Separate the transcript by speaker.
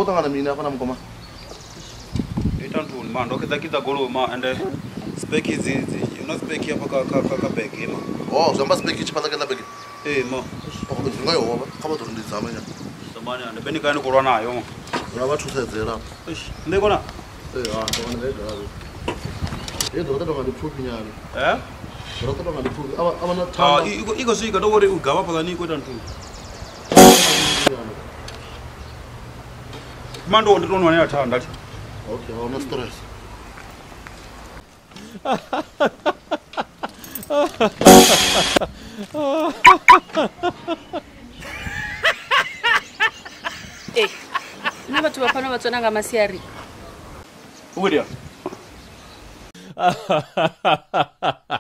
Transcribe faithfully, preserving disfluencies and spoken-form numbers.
Speaker 1: ngana mina kana mkoma.
Speaker 2: Ita ntuni man okay zakita golo ma and spec izi you know spec hapa ka ka ka bag ma.
Speaker 1: Oh zamba spec chipata kana bag.
Speaker 2: Eh ma.
Speaker 1: Oh ngoyo baba kama to ndi zamanya.
Speaker 2: Zamani and beni kani kulwa nayo.
Speaker 1: Ura bathu sezela.
Speaker 2: Eish ndekona.
Speaker 1: Eh ah to ngane vega. Eh ndo ndo ngadi phupi nyani.
Speaker 2: Eh?
Speaker 1: Ndo ndo ngadi phupi aba aba na
Speaker 2: Ah iko iko swika ndo wori ugaba pala ni kweta ntuni. Mando ndo ndo ya thanda.
Speaker 1: Okay, oh, no stress.
Speaker 3: Eh, ni batho ba phana ba tsona nga masiari.
Speaker 2: Udia.